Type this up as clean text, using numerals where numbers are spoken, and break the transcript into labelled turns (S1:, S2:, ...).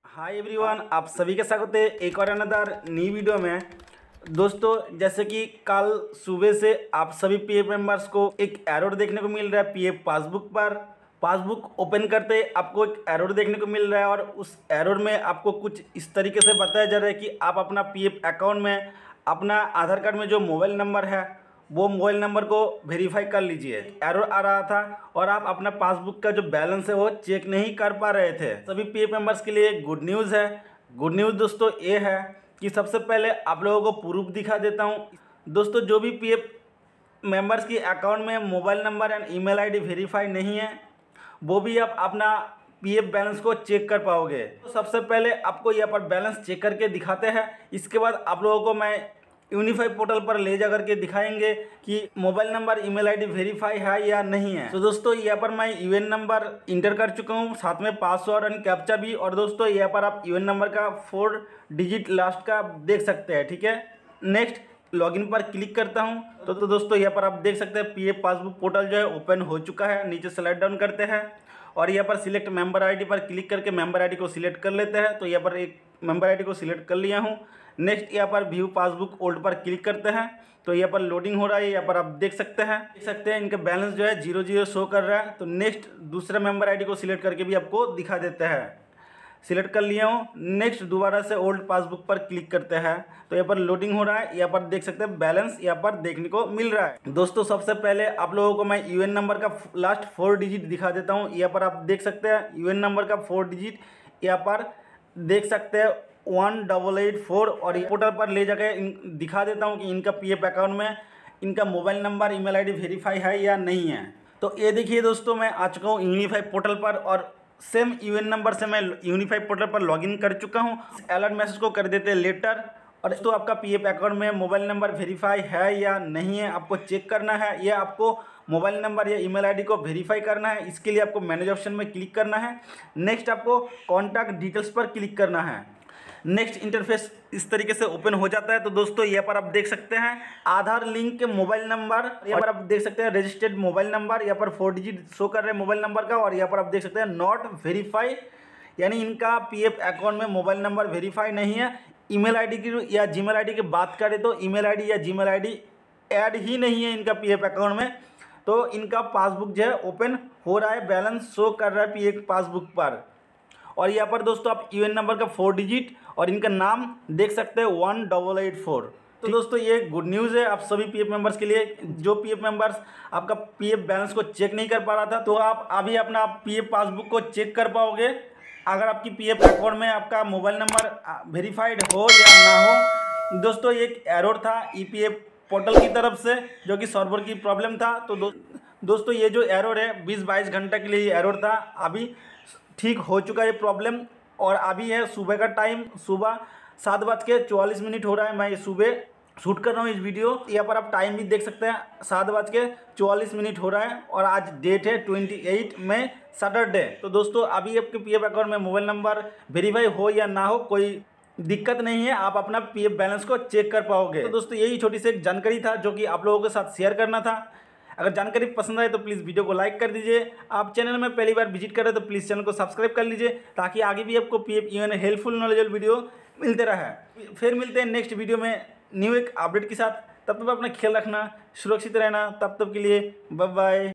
S1: Hi everyone, आप सभी के स्वागत है एक और अनदर न्यू वीडियो में। दोस्तों, जैसे कि कल सुबह से आप सभी पीएफ मेंबर्स को एक एरर देखने को मिल रहा है। पीएफ पासबुक पर पासबुक ओपन करते आपको एक एरर देखने को मिल रहा है और उस एरर में आपको कुछ इस तरीके से बताया जा रहा है कि आप अपना पीएफ अकाउंट में अपना आधार कार्ड में जो मोबाइल नंबर है वो मोबाइल नंबर को वेरीफाई कर लीजिए। एरर आ रहा था और आप अपना पासबुक का जो बैलेंस है वो चेक नहीं कर पा रहे थे। सभी पीएफ मेंबर्स के लिए गुड न्यूज़ है। गुड न्यूज़ दोस्तों ये है कि सबसे पहले आप लोगों को प्रूफ दिखा देता हूँ। दोस्तों, जो भी पीएफ मेंबर्स की अकाउंट में mobile number and email ID verify नहीं है वो भी आप अपना पीएफ बैलेंस को चेक कर पाओगे। तो सबसे पहले आपको यहाँ पर बैलेंस चेक करके दिखाते हैं। इसके बाद आप लोगों को मैं यूनिफाई पोर्टल पर ले जा करके दिखाएंगे कि mobile number email ID verify है या नहीं है। तो दोस्तों, यहाँ पर मैं यूएन नंबर इंटर कर चुका हूँ, साथ में पासवर्ड एंड कैप्चा भी। और दोस्तों, यहाँ पर आप यूएन नंबर का 4 डिजिट लास्ट का देख सकते हैं। ठीक है, नेक्स्ट लॉगिन पर क्लिक करता हूँ तो दोस्तों यहाँ पर आप देख सकते हैं पीएफ पासबुक पोर्टल जो है ओपन हो चुका है। नीचे स्लाइड डाउन करते हैं और यहाँ पर सिलेक्ट मेंबर आईडी पर क्लिक करके मेंबर आईडी को सिलेक्ट कर लेते हैं। तो यहाँ पर एक मेंबर आईडी को सिलेक्ट कर लिया हूँ। नेक्स्ट यहाँ पर व्यू पासबुक ओल्ड पर क्लिक करते हैं तो यहाँ पर लोडिंग हो रहा है। यहाँ पर आप देख सकते हैं इनका बैलेंस जो है 00 शो कर रहा है। तो नेक्स्ट दूसरा मेंबर आईडी को सिलेक्ट करके भी आपको दिखा देते हैं। सिलेक्ट कर लिया हूँ। नेक्स्ट दोबारा से ओल्ड पासबुक पर क्लिक करते हैं तो यहाँ पर लोडिंग हो रहा है। यहाँ पर देख सकते हैं बैलेंस यहाँ पर देखने को मिल रहा है। दोस्तों, सबसे पहले आप लोगों को मैं यूएन नंबर का लास्ट 4 डिजिट दिखा देता हूँ। यहाँ पर आप देख सकते हैं यूएन नंबर का 4 डिजिट यहाँ पर देख सकते हैं 1884। और पोर्टल पर ले जाके दिखा देता हूँ कि इनका पीएफ अकाउंट में इनका mobile number email ID verify है या नहीं है। तो ये देखिए दोस्तों, मैं आ चुका हूँ यूनिफाई पोर्टल पर और सेम यूएन नंबर से मैं यूनिफाई पोर्टल पर लॉगिन कर चुका हूँ। अलर्ट मैसेज को कर देते हैं लेटर। और तो आपका पीएफ अकाउंट में मोबाइल नंबर वेरीफाई है या नहीं है आपको चेक करना है, या आपको मोबाइल नंबर या ईमेल आईडी को वेरीफाई करना है। इसके लिए आपको मैनेज ऑप्शन में क्लिक करना है। नेक्स्ट आपको कॉन्टैक्ट डिटेल्स पर क्लिक करना है। नेक्स्ट इंटरफेस इस तरीके से ओपन हो जाता है। तो दोस्तों, यहाँ पर आप देख सकते हैं आधार लिंक के मोबाइल नंबर, यहाँ पर आप देख सकते हैं रजिस्टर्ड मोबाइल नंबर, यहाँ पर 4 डिजिट शो कर रहे हैं मोबाइल नंबर का। और यहाँ पर आप देख सकते हैं नॉट वेरीफाई, यानी इनका पीएफ अकाउंट में मोबाइल नंबर वेरीफाई नहीं है। ईमेल आईडी की या जीमेल आईडी की बात करें तो ईमेल आईडी या जीमेल आईडी ऐड ही नहीं है इनका पीएफ अकाउंट में। तो इनका पासबुक जो है ओपन हो रहा है, बैलेंस शो कर रहा है पीएफ पासबुक पर। और यहाँ पर दोस्तों आप यूएन नंबर का 4 डिजिट और इनका नाम देख सकते हैं 1884। तो दोस्तों, ये गुड न्यूज़ है आप सभी पीएफ मेंबर्स के लिए। जो पीएफ मेंबर्स आपका पीएफ बैलेंस को चेक नहीं कर पा रहा था तो आप अभी अपना पीएफ पासबुक को चेक कर पाओगे अगर आपकी पीएफ अकाउंट में आपका मोबाइल नंबर वेरीफाइड हो या ना हो। दोस्तों, एक एरर था ईपीएफ पोर्टल की तरफ से जो कि सर्वर की प्रॉब्लम था। तो दोस्तों, ये जो एरर है 20-22 घंटे के लिए ये एरर था, अभी ठीक हो चुका है प्रॉब्लम। और अभी है सुबह का टाइम, सुबह 7:44 हो रहा है। मैं ये सुबह शूट कर रहा हूँ इस वीडियो। यहाँ पर आप टाइम भी देख सकते हैं 7:44 हो रहा है और आज डेट है 28 मई सैटरडे। तो दोस्तों, अभी आपके पीएफ अकाउंट में मोबाइल नंबर वेरीफाई हो या ना हो कोई दिक्कत नहीं है, आप अपना पीएफ बैलेंस को चेक कर पाओगे। तो दोस्तों, यही छोटी सी एक जानकारी था जो कि आप लोगों के साथ शेयर करना था। अगर जानकारी पसंद आए तो प्लीज़ वीडियो को लाइक कर दीजिए। आप चैनल में पहली बार विजिट करें तो प्लीज़ चैनल को सब्सक्राइब कर लीजिए ताकि आगे भी आपको PF UAN helpful knowledgeable video मिलते रहे। फिर मिलते हैं नेक्स्ट वीडियो में न्यू एक अपडेट के साथ। तब तक अपना ख्याल रखना, सुरक्षित रहना। तब तक के लिए बाय बाय।